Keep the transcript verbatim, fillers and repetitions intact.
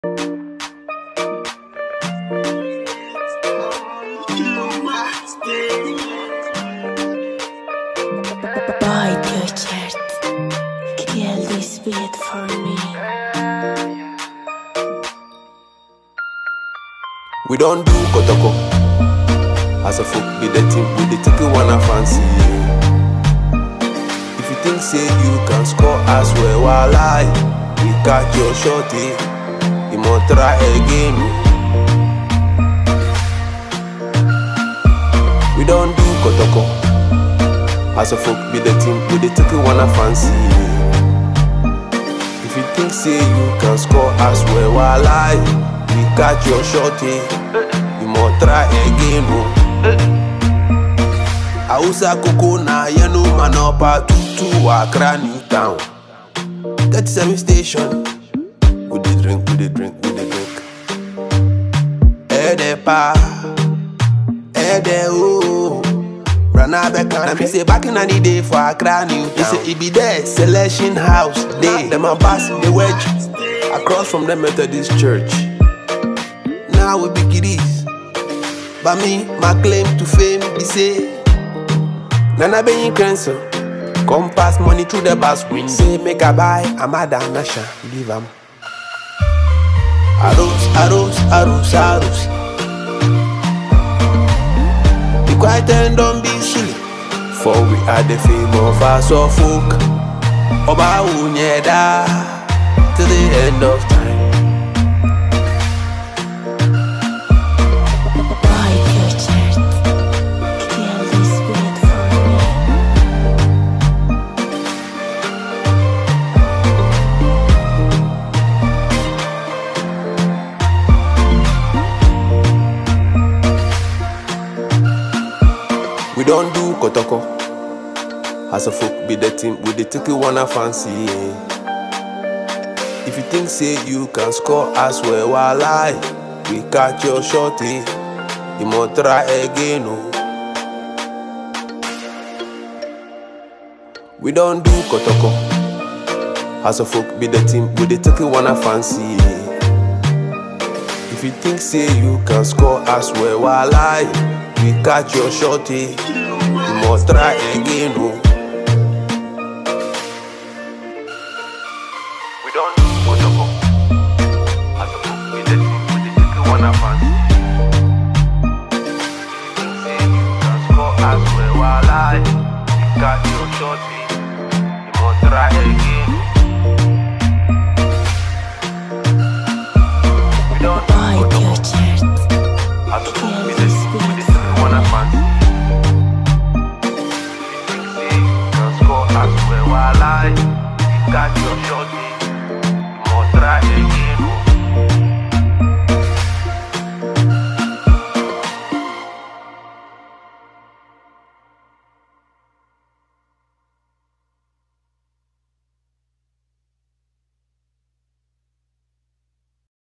We don't do kotoko. As a folk be the team with the ticket one I fancy. If you think say you can score as well while I we catch your shorty, you must try again. We don't do kotoko. As a folk be the team with the ticket one I fancy. If you think say you can score as well while I we catch your shorty, you must try again. Ausa koko na yenu manopa tutu Accra New Town. thirty-seven station. We dey drink, we dey drink, we dey drink. Ede pa, ede oh. Rana beka na me say back in the day for Accra New Town. They say it be there selection house day. Them a pass the wedge across from the Methodist church. Now we be kiddies. But me, my claim to fame be say Nana be in cancer. Come pass money through the bus window. Say make a buy, I'm a damn nasha. Give am Arrows, arrows, arrows, arrows. Be quiet and don't be silly, for we are the fame of us of folk. Oba unyeda till the end of time. We don't do kotoko. As a folk be the team with the ticket one I fancy. If you think say you can score as well while I we catch your shorty, you must try again. Oh. We don't do kotoko. As a folk be the team with the ticket one I fancy. If you think say you can score as well while I we catch your shorty, you must try again. Oh. We don't do kotoko. As a folk be the team with the ticket one I fancy. If you think say you can score as well while I we catch your shorty, you must try again. We don't do kotoko. As a folk be the team with the ticket one I fancy. As well while I got your shorty, you must try again.